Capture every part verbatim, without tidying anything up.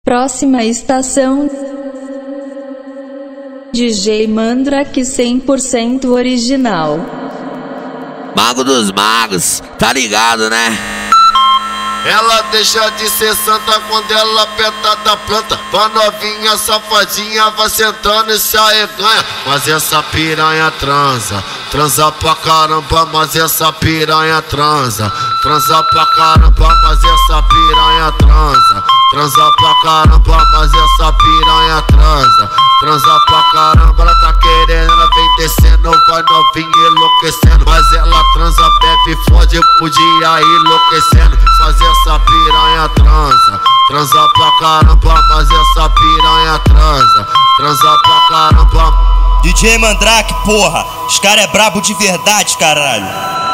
Próxima estação, D J Mandrake cem por cento original. Mago dos magos, tá ligado, né? Ela deixa de ser santa quando ela aperta da planta. Pra novinha safadinha vai sentando e se arreganha. Mas essa piranha transa, transa pra caramba, mas essa piranha transa. Transa pra caramba, mas essa piranha transa. Transa pra caramba, mas essa piranha transa. Transa pra caramba, ela tá querendo, ela vem descendo, vai novinha enlouquecendo. Mas ela transa, bebe, fode, podia ir enlouquecendo. Mas essa piranha transa, transa pra caramba, mas essa piranha transa. Transa pra caramba. D J Mandrake, porra, os cara é brabo de verdade, caralho.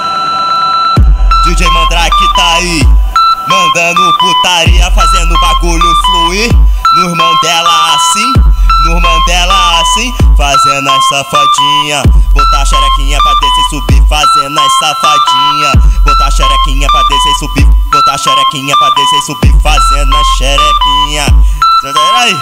D J Mandrake tá aí, mandando putaria, fazendo bagulho fluir. No irmão dela assim, no irmão dela assim, fazendo as safadinha. Botar a xerequinha pra descer e subir, fazendo as safadinha. Botar a xerequinha pra descer e subir, botar a xerequinha pra descer e subir, fazendo a xerequinha. Aí.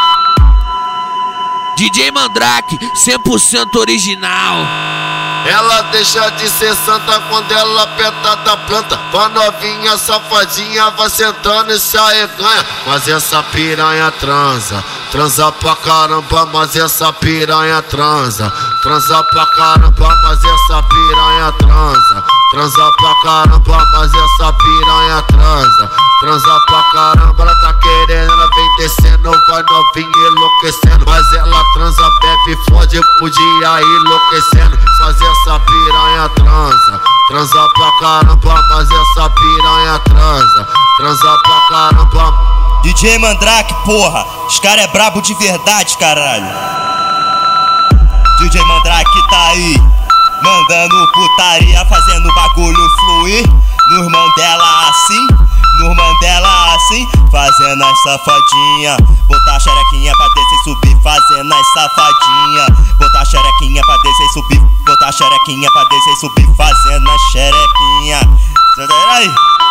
D J Mandrake, cem por cento original. Ela deixa de ser santa quando ela aperta da planta. Pra novinha safadinha vai sentando e se arreganha. Mas essa piranha transa, transa pra caramba, mas essa piranha transa. Transa pra caramba, mas essa piranha transa. Transa pra caramba, mas essa piranha transa. Transa pra caramba, ela tá querendo, ela vem descendo, vai novinha enlouquecendo. Mas ela transa, bebe, fode, podia ir enlouquecendo. Mas essa piranha transa, transa pra caramba, mas essa piranha transa. Transa pra caramba. D J Mandrake, porra, os cara é brabo de verdade, caralho. D J Mandrake tá aí, mandando putaria, fazendo bagulho fluir. No irmão dela assim, no irmão dela assim, fazendo as safadinha. Botar a xerequinha pra descer e subir, fazendo as safadinha. Botar a xerequinha pra descer e subir, botar a xerequinha pra descer e subir, fazendo a xerequinha. Aí.